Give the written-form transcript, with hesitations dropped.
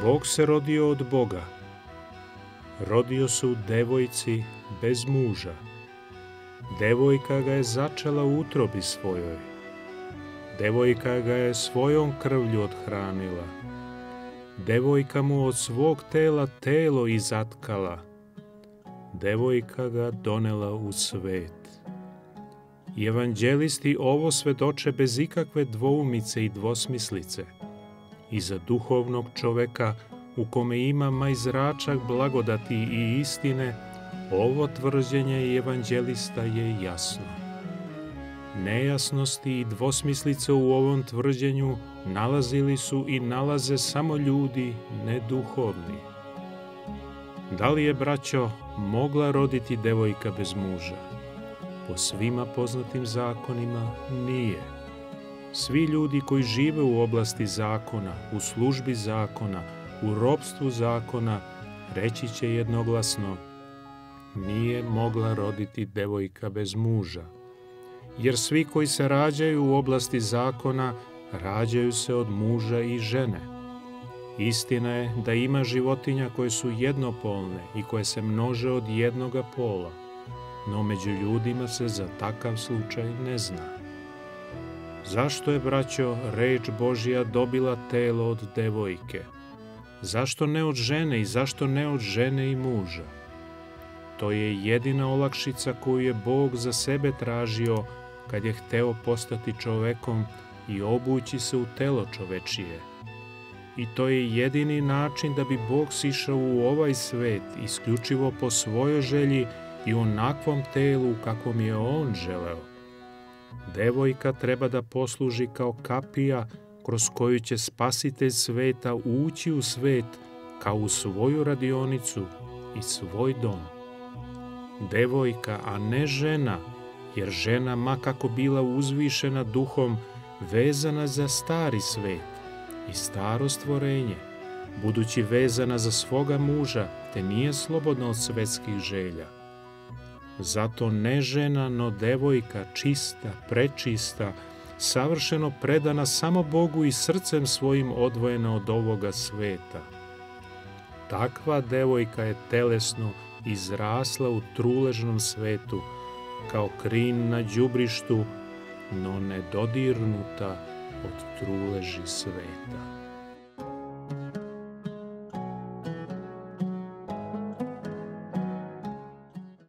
Bog se rodio od Boga. Rodio se u devojci bez muža. Devojka ga je začela u utrobi svojoj. Devojka ga je svojom krvlju othranila. Devojka mu od svog tela telo izatkala. Devojka ga donela u svet. I evanđelisti ovo svedoče bez ikakve dvoumice i dvosmislice. I za duhovnog čoveka u kome ima majzračak blagodati i istine, ovo tvrđenje evanđelista je jasno. Nejasnosti i dvosmislice u ovom tvrđenju nalazili su i nalaze samo ljudi neduhovni. Da li je, braćo, mogla roditi devojka bez muža? Po svima poznatim zakonima nije. Svi ljudi koji žive u oblasti zakona, u službi zakona, u ropstvu zakona, reći će jednoglasno: nije mogla roditi devojka bez muža. Jer svi koji se rađaju u oblasti zakona, rađaju se od muža i žene. Istina je da ima životinja koje su jednopolne i koje se množe od jednoga pola, no među ljudima se za takav slučaj ne zna. Zašto je, braćo, reč Božja dobila telo od devojke? Zašto ne od žene i zašto ne od žene i muža? To je jedina olakšica koju je Bog za sebe tražio kad je hteo postati čovekom i obući se u telo čovečije. I to je jedini način da bi Bog sišao u ovaj svet isključivo po svojoj želji i onakvom telu kakvom je On želeo. Devojka treba da posluži kao kapija kroz koju će Spasitelj sveta ući u svet kao u svoju radionicu i svoj dom. Devojka, a ne žena, jer žena, ma kako bila uzvišena duhom, vezana za stari svet i staro stvorenje, budući vezana za svoga muža, te nije slobodna od svetskih želja. Zato ne žena, no devojka, čista, prečista, savršeno predana samo Bogu i srcem svojim odvojena od ovoga sveta. Takva devojka je telesno izrasla u truležnom svetu, kao krin na đubrištu, no nedodirnuta od truleži sveta.